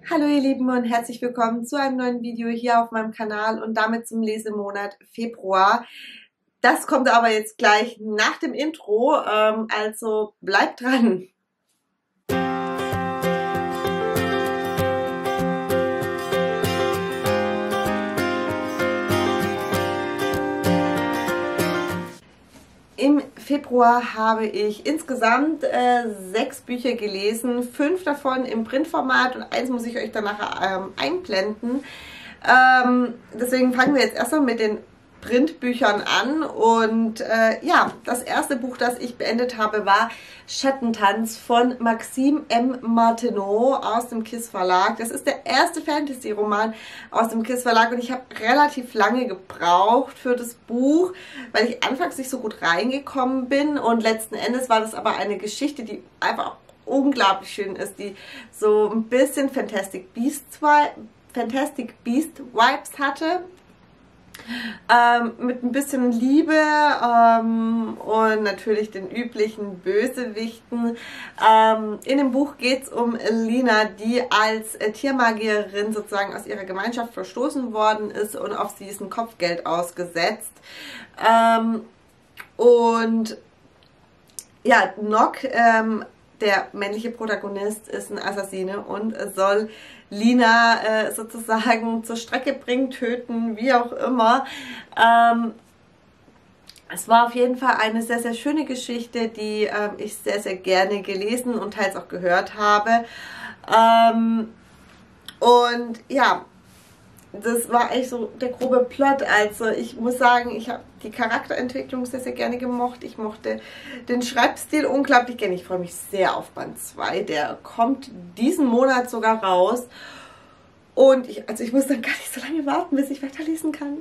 Hallo ihr Lieben und herzlich willkommen zu einem neuen Video hier auf meinem Kanal und damit zum Lesemonat Februar. Das kommt aber jetzt gleich nach dem Intro, also bleibt dran. Im Februar habe ich insgesamt 6 Bücher gelesen, 5 davon im Printformat und eins muss ich euch danach einblenden. Deswegen fangen wir jetzt erstmal mit den Printbüchern an und ja, das erste Buch, das ich beendet habe, war Schattentanz von Maxime M. Martineau aus dem KISS Verlag. Das ist der erste Fantasy-Roman aus dem KISS Verlag und ich habe relativ lange gebraucht für das Buch, weil ich anfangs nicht so gut reingekommen bin und letzten Endes war das aber eine Geschichte, die einfach unglaublich schön ist, die so ein bisschen Fantastic Beast Vibes hatte. Mit ein bisschen Liebe und natürlich den üblichen Bösewichten. In dem Buch geht es um Lina, die als Tiermagierin sozusagen aus ihrer Gemeinschaft verstoßen worden ist und auf sie ist ein Kopfgeld ausgesetzt. Und ja, Nock, der männliche Protagonist, ist ein Assassine und soll Lina sozusagen zur Strecke bringen, töten, wie auch immer. Es war auf jeden Fall eine sehr, sehr schöne Geschichte, die ich sehr, sehr gerne gelesen und teils auch gehört habe. Und ja, das war eigentlich so der grobe Plot. Also ich muss sagen, ich habe die Charakterentwicklung sehr, sehr gerne gemocht. Ich mochte den Schreibstil unglaublich gerne. Ich freue mich sehr auf Band 2. Der kommt diesen Monat sogar raus. Und ich muss dann gar nicht so lange warten, bis ich weiterlesen kann.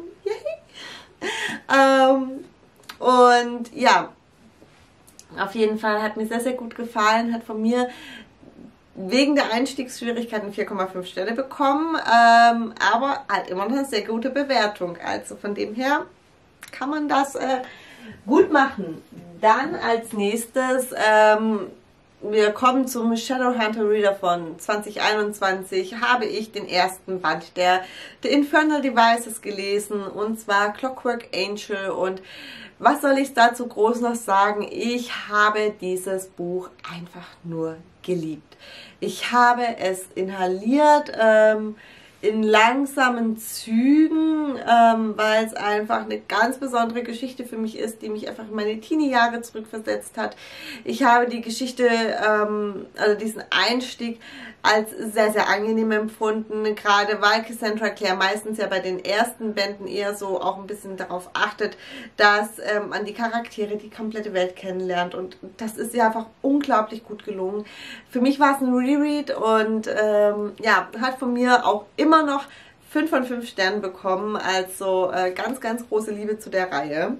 Und ja, auf jeden Fall hat mir sehr, sehr gut gefallen. Hat von mir wegen der Einstiegsschwierigkeiten 4,5 Sterne bekommen, aber halt immer noch eine sehr gute Bewertung. Also von dem her kann man das gut machen. Dann als nächstes, wir kommen zum Shadowhunter Reader von 2021, habe ich den ersten Band der The Infernal Devices gelesen, und zwar Clockwork Angel. Und was soll ich dazu groß noch sagen? Ich habe dieses Buch einfach nur geliebt. Ich habe es inhaliert, in langsamen Zügen, weil es einfach eine ganz besondere Geschichte für mich ist, die mich einfach in meine Teenie-Jahre zurückversetzt hat. Ich habe die Geschichte, also diesen Einstieg als sehr, sehr angenehm empfunden, gerade weil Cassandra Clare meistens ja bei den ersten Bänden eher so auch ein bisschen darauf achtet, dass man die Charaktere die komplette Welt kennenlernt, und das ist ja einfach unglaublich gut gelungen. Für mich war es ein Reread und ja, hat von mir auch immer noch 5 von 5 Sternen bekommen, also ganz, ganz große Liebe zu der Reihe.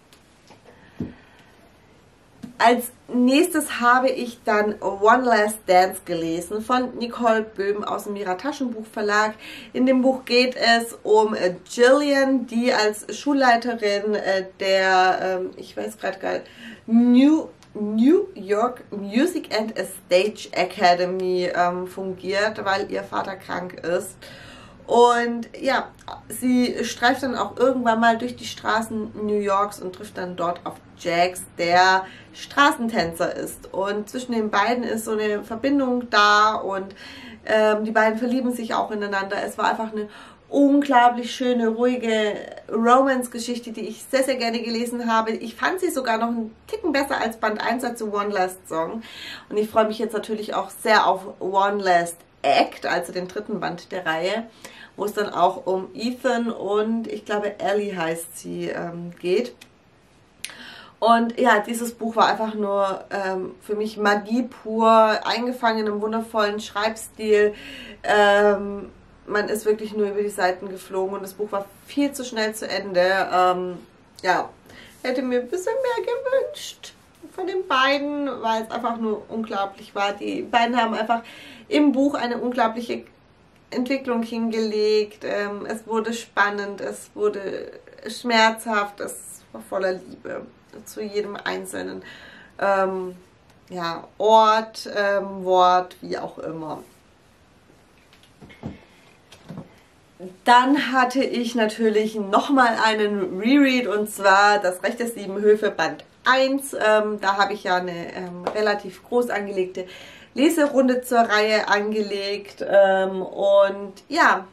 Als nächstes habe ich dann One Last Dance gelesen von Nicole Böhm aus dem Mira Taschenbuch Verlag. In dem Buch geht es um Jillian, die als Schulleiterin der, ich weiß gerade gar nicht, New York Music and Stage Academy fungiert, weil ihr Vater krank ist. Und ja, sie streift dann auch irgendwann mal durch die Straßen New Yorks und trifft dann dort auf Jax, der Straßentänzer ist. Und zwischen den beiden ist so eine Verbindung da und die beiden verlieben sich auch ineinander. Es war einfach eine unglaublich schöne, ruhige Romance-Geschichte, die ich sehr, sehr gerne gelesen habe. Ich fand sie sogar noch einen Ticken besser als Band 1 zu One Last Song. Und ich freue mich jetzt natürlich auch sehr auf One Last Act, also den 3. Band der Reihe, wo es dann auch um Ethan und ich glaube Ellie heißt sie geht. Und ja, dieses Buch war einfach nur für mich Magie pur, eingefangen in einem wundervollen Schreibstil. Man ist wirklich nur über die Seiten geflogen und das Buch war viel zu schnell zu Ende. Ja, hätte mir ein bisschen mehr gewünscht von den beiden, weil es einfach nur unglaublich war. Die beiden haben einfach im Buch eine unglaubliche Entwicklung hingelegt. Es wurde spannend, es wurde schmerzhaft, es war voller Liebe zu jedem einzelnen ja, Ort, Wort, wie auch immer. Dann hatte ich natürlich nochmal einen Reread, und zwar Das Recht der Sieben Höfe Band 1. Da habe ich ja eine relativ groß angelegte Leserunde zur Reihe angelegt. Und ja,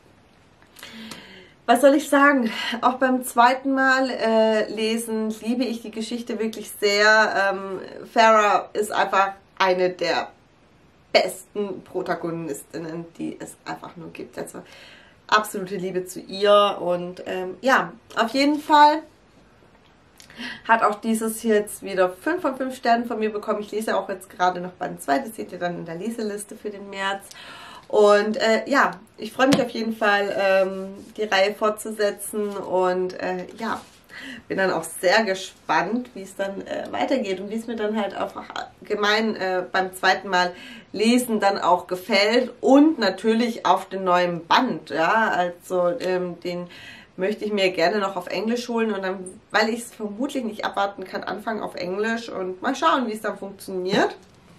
was soll ich sagen? Auch beim zweiten Mal lesen liebe ich die Geschichte wirklich sehr. Farah ist einfach eine der besten Protagonistinnen, die es einfach nur gibt. Also absolute Liebe zu ihr. Und ja, auf jeden Fall hat auch dieses hier jetzt wieder 5 von 5 Sternen von mir bekommen. Ich lese auch jetzt gerade noch Band 2, das seht ihr dann in der Leseliste für den März. Und ja, ich freue mich auf jeden Fall, die Reihe fortzusetzen, und ja, bin dann auch sehr gespannt, wie es dann weitergeht und wie es mir dann halt auch allgemein beim zweiten Mal lesen dann auch gefällt, und natürlich auf den neuen Band, ja, also den möchte ich mir gerne noch auf Englisch holen, und dann, weil ich es vermutlich nicht abwarten kann, anfangen auf Englisch und mal schauen, wie es dann funktioniert.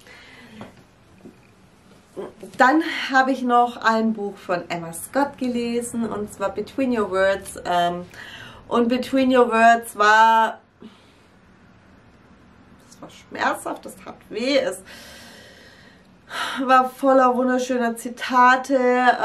Dann habe ich noch ein Buch von Emma Scott gelesen, und zwar Between Your Words. Und Between Your Words war schmerzhaft, das tat weh, es war voller wunderschöner Zitate.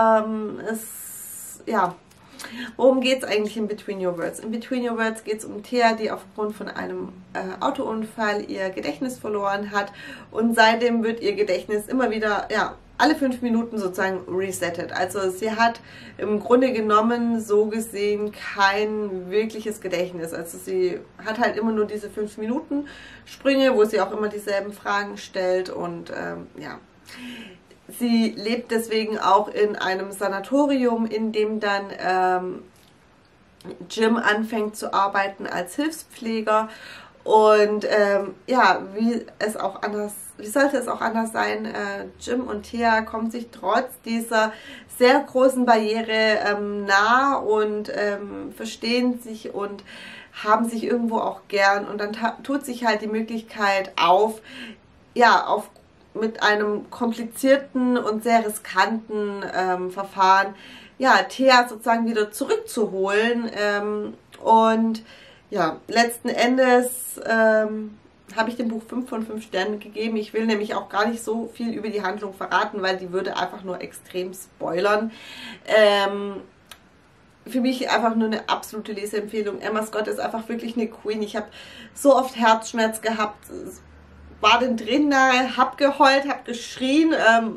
Ja, worum geht es eigentlich in Between Your Words? In Between Your Words geht es um Thea, die aufgrund von einem Autounfall ihr Gedächtnis verloren hat, und seitdem wird ihr Gedächtnis immer wieder, ja, alle 5 Minuten sozusagen resettet. Also sie hat im Grunde genommen so gesehen kein wirkliches Gedächtnis. Also sie hat halt immer nur diese 5 Minuten Sprünge, wo sie auch immer dieselben Fragen stellt, und ja. Sie lebt deswegen auch in einem Sanatorium, in dem dann Jim anfängt zu arbeiten als Hilfspfleger. Und ja, wie sollte es auch anders sein? Jim und Thea kommen sich trotz dieser sehr großen Barriere nah und verstehen sich und haben sich irgendwo auch gern. Und dann tut sich halt die Möglichkeit auf, ja, mit einem komplizierten und sehr riskanten Verfahren, ja, Thea sozusagen wieder zurückzuholen. Und ja, letzten Endes habe ich dem Buch 5 von 5 Sternen gegeben. Ich will nämlich auch gar nicht so viel über die Handlung verraten, weil die würde einfach nur extrem spoilern. Für mich einfach nur eine absolute Leseempfehlung. Emma Scott ist einfach wirklich eine Queen. Ich habe so oft Herzschmerz gehabt, war den Tränen nahe, hab geheult, hab geschrien.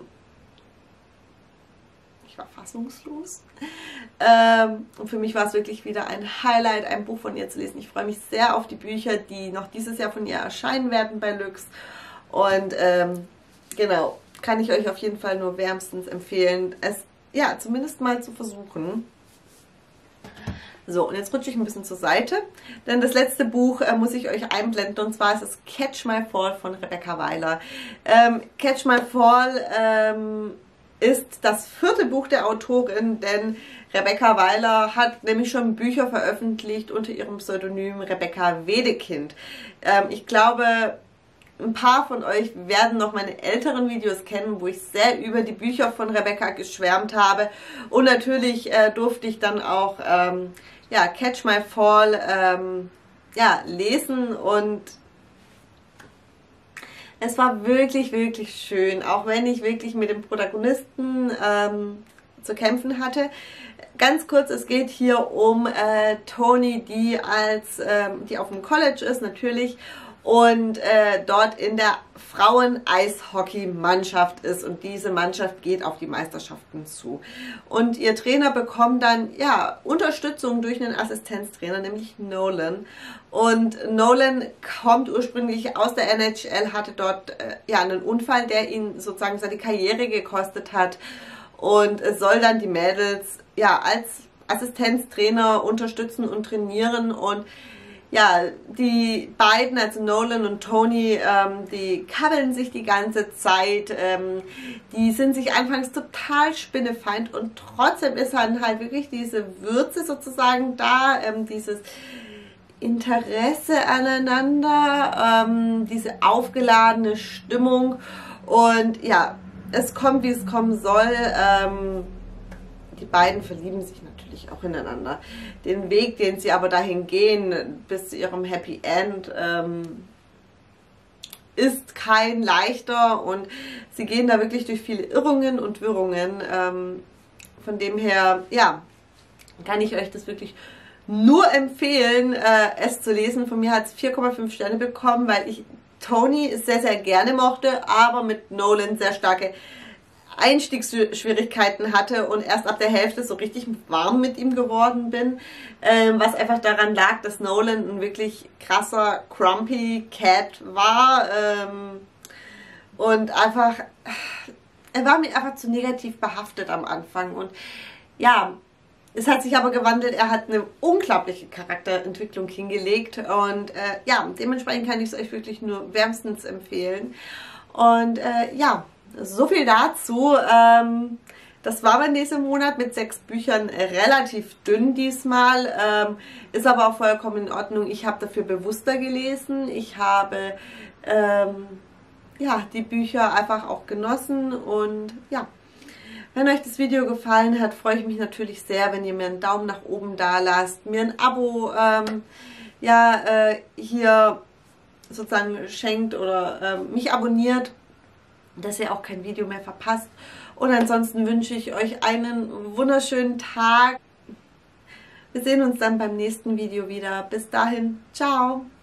Ich war fassungslos. Und für mich war es wirklich wieder ein Highlight, ein Buch von ihr zu lesen. Ich freue mich sehr auf die Bücher, die noch dieses Jahr von ihr erscheinen werden bei Lüx. Und genau, kann ich euch auf jeden Fall nur wärmstens empfehlen, es ja zumindest mal zu versuchen. So, und jetzt rutsche ich ein bisschen zur Seite, denn das letzte Buch muss ich euch einblenden, und zwar ist es Catch My Fall von Rebecca Weiler. Catch My Fall ist das 4. Buch der Autorin, denn Rebecca Weiler hat nämlich schon Bücher veröffentlicht unter ihrem Pseudonym Rebecca Wedekind. Ich glaube, ein paar von euch werden noch meine älteren Videos kennen, wo ich sehr über die Bücher von Rebecca geschwärmt habe, und natürlich durfte ich dann auch ja, Catch My Fall ja, lesen, und es war wirklich, wirklich schön, auch wenn ich wirklich mit dem Protagonisten zu kämpfen hatte. Ganz kurz, es geht hier um Toni, die die auf dem College ist natürlich, und dort in der Frauen-Eishockey-Mannschaft ist, und diese Mannschaft geht auf die Meisterschaften zu. Und ihr Trainer bekommt dann ja Unterstützung durch einen Assistenztrainer, nämlich Nolan. Und Nolan kommt ursprünglich aus der NHL, hatte dort ja einen Unfall, der ihn sozusagen seine Karriere gekostet hat, und soll dann die Mädels ja als Assistenztrainer unterstützen und trainieren. Und ja, die beiden, also Nolan und Toni, die kabbeln sich die ganze Zeit, die sind sich anfangs total spinnefeind, und trotzdem ist dann halt wirklich diese Würze sozusagen da, dieses Interesse aneinander, diese aufgeladene Stimmung, und ja, es kommt, wie es kommen soll. die beiden verlieben sich natürlich auch ineinander. Den Weg, den sie aber dahin gehen, bis zu ihrem Happy End, ist kein leichter und sie gehen da wirklich durch viele Irrungen und Wirrungen. Von dem her, ja, kann ich euch das wirklich nur empfehlen, es zu lesen. Von mir hat es 4,5 Sterne bekommen, weil ich Tony sehr, sehr gerne mochte, aber mit Nolan sehr starke Einstiegsschwierigkeiten hatte und erst ab der Hälfte so richtig warm mit ihm geworden bin, was einfach daran lag, dass Nolan ein wirklich krasser Grumpy Cat war und einfach, er war mir einfach zu negativ behaftet am Anfang und ja, es hat sich aber gewandelt, er hat eine unglaubliche Charakterentwicklung hingelegt und ja, dementsprechend kann ich es euch wirklich nur wärmstens empfehlen und ja, so viel dazu. Das war mein nächster Monat mit 6 Büchern, relativ dünn diesmal, ist aber auch vollkommen in Ordnung. Ich habe dafür bewusster gelesen. Ich habe ja, die Bücher einfach auch genossen und ja, wenn euch das Video gefallen hat, freue ich mich natürlich sehr, wenn ihr mir einen Daumen nach oben da lasst, mir ein Abo hier sozusagen schenkt oder mich abonniert, dass ihr auch kein Video mehr verpasst. Und ansonsten wünsche ich euch einen wunderschönen Tag. Wir sehen uns dann beim nächsten Video wieder. Bis dahin, ciao!